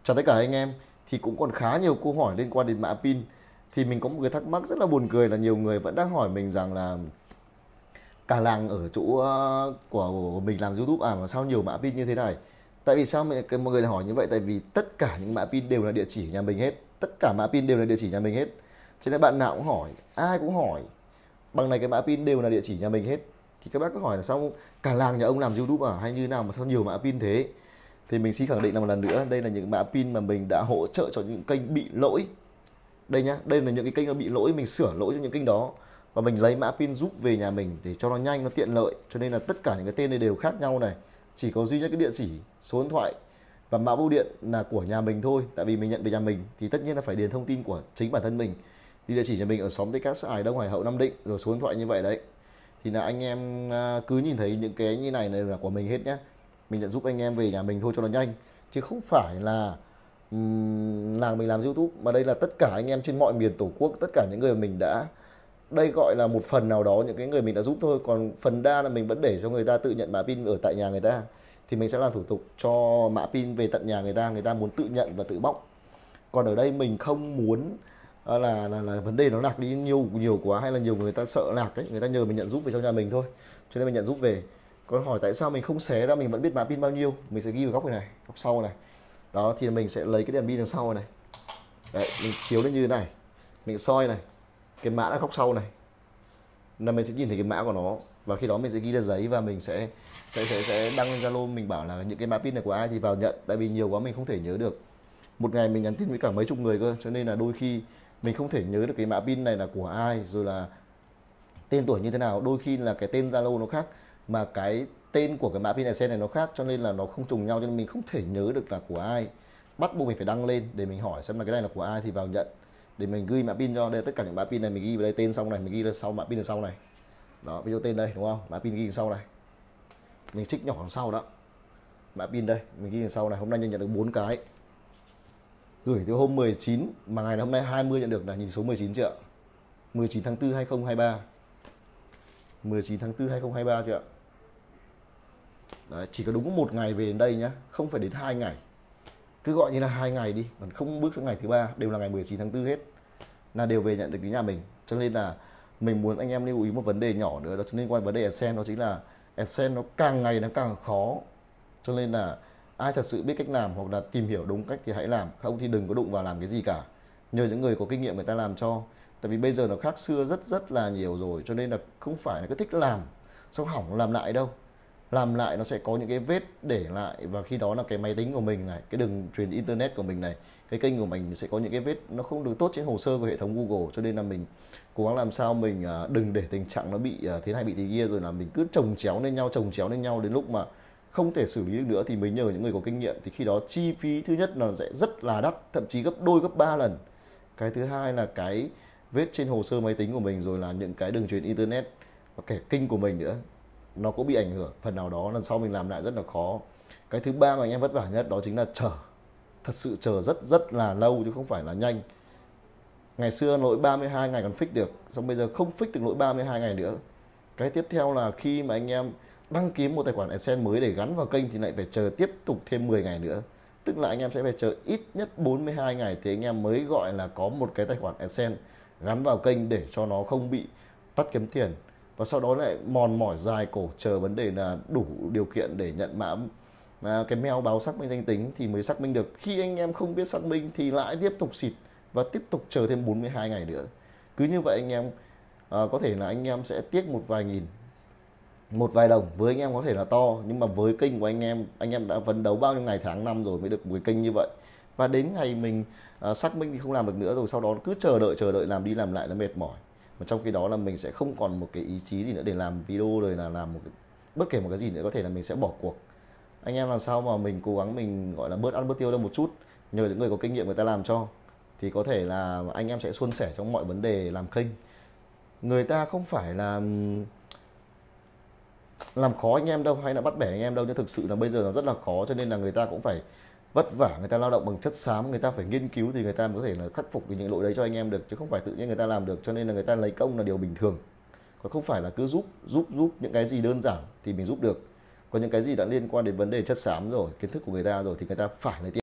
Chào tất cả anh em. Thì cũng còn khá nhiều câu hỏi liên quan đến mã pin. Thì mình có một cái thắc mắc rất là buồn cười là nhiều người vẫn đang hỏi mình rằng là cả làng ở chỗ của mình làm YouTube mà sao nhiều mã pin như thế này. Tại vì sao mọi người lại hỏi như vậy? Tại vì tất cả những mã pin đều là địa chỉ nhà mình hết. Tất cả mã pin đều là địa chỉ nhà mình hết. Cho nên bạn nào cũng hỏi, ai cũng hỏi bằng này cái mã pin đều là địa chỉ nhà mình hết. Thì các bác cứ hỏi là sao cả làng nhà ông làm YouTube hay như nào mà sao nhiều mã pin thế? Thì mình xin khẳng định là một lần nữa, đây là những mã pin mà mình đã hỗ trợ cho những kênh bị lỗi. Đây nhá, đây là những cái kênh nó bị lỗi, mình sửa lỗi cho những kênh đó và mình lấy mã pin giúp về nhà mình để cho nó nhanh, nó tiện lợi. Cho nên là tất cả những cái tên này đều khác nhau này, chỉ có duy nhất cái địa chỉ, số điện thoại và mã bưu điện là của nhà mình thôi. Tại vì mình nhận về nhà mình thì tất nhiên là phải điền thông tin của chính bản thân mình. Thì địa chỉ nhà mình ở xóm Tây Cát, xã Hải Đông, Hải Hậu, Nam Định, rồi số điện thoại như vậy đấy. Thì là anh em cứ nhìn thấy những cái như này là của mình hết nhá. Mình nhận giúp anh em về nhà mình thôi cho nó nhanh, chứ không phải là làng mình làm YouTube, mà đây là tất cả anh em trên mọi miền tổ quốc, tất cả những người mình đã, đây gọi là một phần nào đó những cái người mình đã giúp thôi, còn phần đa là mình vẫn để cho người ta tự nhận mã pin ở tại nhà người ta. Thì mình sẽ làm thủ tục cho mã pin về tận nhà người ta muốn tự nhận và tự bóc. Còn ở đây mình không muốn là vấn đề nó lạc đi nhiều nhiều quá, hay là nhiều người ta sợ lạc ấy, người ta nhờ mình nhận giúp về cho nhà mình thôi, cho nên mình nhận giúp về. Còn hỏi tại sao mình không xé ra, mình vẫn biết mã pin bao nhiêu, mình sẽ ghi vào góc này, góc sau này. Đó thì mình sẽ lấy cái đèn pin đằng sau này. Đấy, mình chiếu lên như thế này, mình soi này, cái mã ở góc sau này là mình sẽ nhìn thấy cái mã của nó. Và khi đó mình sẽ ghi ra giấy và mình sẽ đăng lên Zalo, mình bảo là những cái mã pin này của ai thì vào nhận. Tại vì nhiều quá mình không thể nhớ được, một ngày mình nhắn tin với cả mấy chục người cơ, cho nên là đôi khi mình không thể nhớ được cái mã pin này là của ai, rồi là tên tuổi như thế nào. Đôi khi là cái tên Zalo nó khác mà cái tên của cái mã pin AdSense này nó khác, cho nên là nó không trùng nhau, cho nên mình không thể nhớ được là của ai. Bắt buộc mình phải đăng lên để mình hỏi xem là cái này là của ai thì vào nhận, để mình ghi mã pin cho. Đây tất cả những mã pin này mình ghi vào đây tên sau này, mình ghi ra sau mã pin ở sau này. Đó, ví dụ tên đây đúng không, mã pin ghi sau này, mình trích nhỏ đằng sau đó, mã pin đây mình ghi đằng sau này. Hôm nay nhận được 4 cái, gửi từ hôm 19 mà ngày hôm nay 20 nhận được là nhìn số 19 chưa ạ? 19 tháng 4 2023, 19 tháng 4 2023 chưa ạ? Đấy, chỉ có đúng một ngày về đến đây nhá, không phải đến 2 ngày. Cứ gọi như là 2 ngày đi, còn không bước sang ngày thứ ba, đều là ngày 19 tháng 4 hết, là đều về nhận được đến nhà mình. Cho nên là mình muốn anh em lưu ý một vấn đề nhỏ nữa, đó liên quan vấn đề AdSense, đó chính là AdSense nó càng ngày nó càng khó. Cho nên là ai thật sự biết cách làm hoặc là tìm hiểu đúng cách thì hãy làm, không thì đừng có đụng vào làm cái gì cả. Nhờ những người có kinh nghiệm người ta làm cho. Tại vì bây giờ nó khác xưa rất rất là nhiều rồi, cho nên là không phải là cứ thích làm xong hỏng làm lại đâu. Làm lại nó sẽ có những cái vết để lại, và khi đó là cái máy tính của mình này, cái đường truyền internet của mình này, cái kênh của mình sẽ có những cái vết nó không được tốt trên hồ sơ của hệ thống Google. Cho nên là mình cố gắng làm sao mình đừng để tình trạng nó bị thế này bị thế kia, rồi là mình cứ chồng chéo lên nhau, chồng chéo lên nhau, đến lúc mà không thể xử lý được nữa thì mới nhờ những người có kinh nghiệm. Thì khi đó chi phí thứ nhất là sẽ rất là đắt, thậm chí gấp đôi gấp 3 lần. Cái thứ hai là cái vết trên hồ sơ máy tính của mình, rồi là những cái đường truyền internet và kẻ kinh của mình nữa, nó cũng bị ảnh hưởng phần nào đó, lần sau mình làm lại rất là khó. Cái thứ ba mà anh em vất vả nhất đó chính là chờ, thật sự chờ rất rất là lâu chứ không phải là nhanh. Ngày xưa lỗi 32 ngày còn fix được, xong bây giờ không fix được lỗi 32 ngày nữa. Cái tiếp theo là khi mà anh em đăng ký một tài khoản AdSense mới để gắn vào kênh thì lại phải chờ tiếp tục thêm 10 ngày nữa. Tức là anh em sẽ phải chờ ít nhất 42 ngày thì anh em mới gọi là có một cái tài khoản AdSense gắn vào kênh để cho nó không bị tắt kiếm tiền. Và sau đó lại mòn mỏi dài cổ chờ vấn đề là đủ điều kiện để nhận mã cái mail báo xác minh danh tính thì mới xác minh được. Khi anh em không biết xác minh thì lại tiếp tục xịt và tiếp tục chờ thêm 42 ngày nữa. Cứ như vậy anh em có thể là anh em sẽ tiếc một vài nghìn, một vài đồng với anh em có thể là to, nhưng mà với kênh của anh em đã phấn đấu bao nhiêu ngày tháng năm rồi mới được một cái kênh như vậy. Và đến ngày mình xác minh thì không làm được nữa rồi, sau đó cứ chờ đợi làm đi làm lại nó mệt mỏi. Mà trong khi đó là mình sẽ không còn một cái ý chí gì nữa để làm video, rồi là làm bất kể một cái gì nữa, có thể là mình sẽ bỏ cuộc. Anh em làm sao mà mình cố gắng mình gọi là bớt ăn bớt tiêu ra một chút, nhờ những người có kinh nghiệm người ta làm cho, thì có thể là anh em sẽ suôn sẻ trong mọi vấn đề làm kênh. Người ta không phải là làm khó anh em đâu, hay là bắt bẻ anh em đâu, nhưng thực sự là bây giờ nó rất là khó. Cho nên là người ta cũng phải vất vả, người ta lao động bằng chất xám, người ta phải nghiên cứu thì người ta mới có thể là khắc phục những lỗi đấy cho anh em được, chứ không phải tự nhiên người ta làm được. Cho nên là người ta lấy công là điều bình thường, còn không phải là cứ giúp những cái gì đơn giản thì mình giúp được. Còn những cái gì đã liên quan đến vấn đề chất xám rồi, kiến thức của người ta rồi thì người ta phải lấy tiền.